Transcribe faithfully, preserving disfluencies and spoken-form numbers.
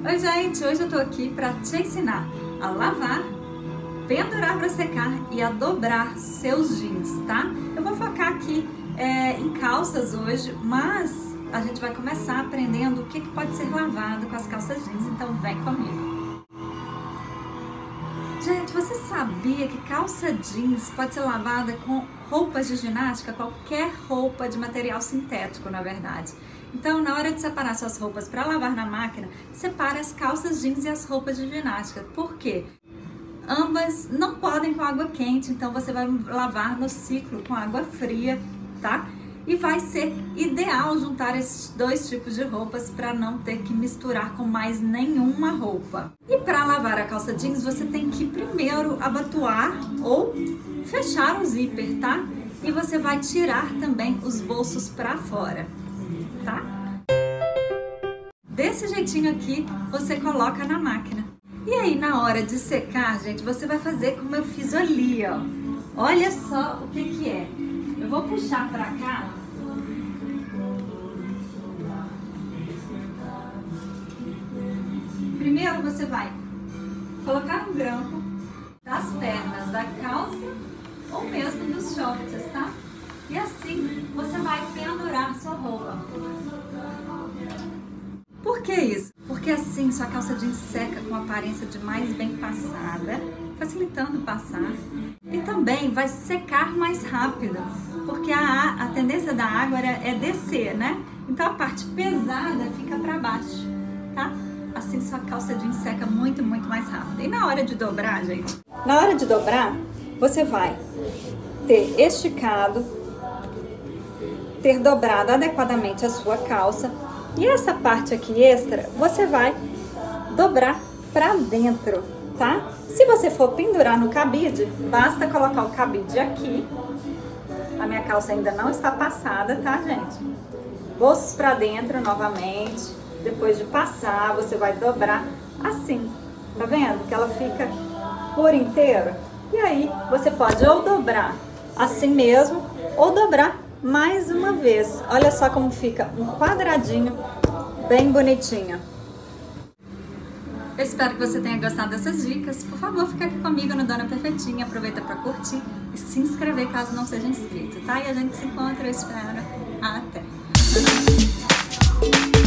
Oi gente, hoje eu tô aqui para te ensinar a lavar, pendurar para secar e a dobrar seus jeans, tá? Eu vou focar aqui é, em calças hoje, mas a gente vai começar aprendendo o que, que pode ser lavado com as calças jeans, então vem comigo. Gente, você sabia que calça jeans pode ser lavada com roupas de ginástica? Qualquer roupa de material sintético, na verdade. Então, na hora de separar suas roupas para lavar na máquina, separe as calças jeans e as roupas de ginástica. Por quê? Ambas não podem com água quente, então você vai lavar no ciclo com água fria, tá? E vai ser ideal juntar esses dois tipos de roupas para não ter que misturar com mais nenhuma roupa. E para lavar a calça jeans, você tem que primeiro abotoar ou fechar o zíper, tá? E você vai tirar também os bolsos para fora, tá? Desse jeitinho aqui, você coloca na máquina. E aí, na hora de secar, gente, você vai fazer como eu fiz ali, ó. Olha só o que que é. Eu vou puxar pra cá. Primeiro você vai colocar um grampo das pernas da calça ou mesmo dos shorts, tá? E assim você vai pendurar sua roupa. Por que isso? Porque assim sua calça jeans seca com aparência de mais bem passada, facilitando passar. E também vai secar mais rápido, porque a, a tendência da água é descer, né? Então a parte pesada fica para baixo, tá? Assim sua calça jeans seca muito, muito mais rápido. E na hora de dobrar, gente? Na hora de dobrar, você vai ter esticado, ter dobrado adequadamente a sua calça. E essa parte aqui extra, você vai dobrar para dentro, tá? Se você for pendurar no cabide, basta colocar o cabide aqui. A minha calça ainda não está passada, tá, gente? Bolsos para dentro novamente. Depois de passar, você vai dobrar assim. Tá vendo? Que ela fica por inteiro. E aí, você pode ou dobrar assim mesmo, ou dobrar mais uma vez. Olha só como fica um quadradinho bem bonitinho. Eu espero que você tenha gostado dessas dicas. Por favor, fica aqui comigo no Dona Perfeitinha. Aproveita para curtir e se inscrever caso não seja inscrito, tá? E a gente se encontra, eu espero. Até!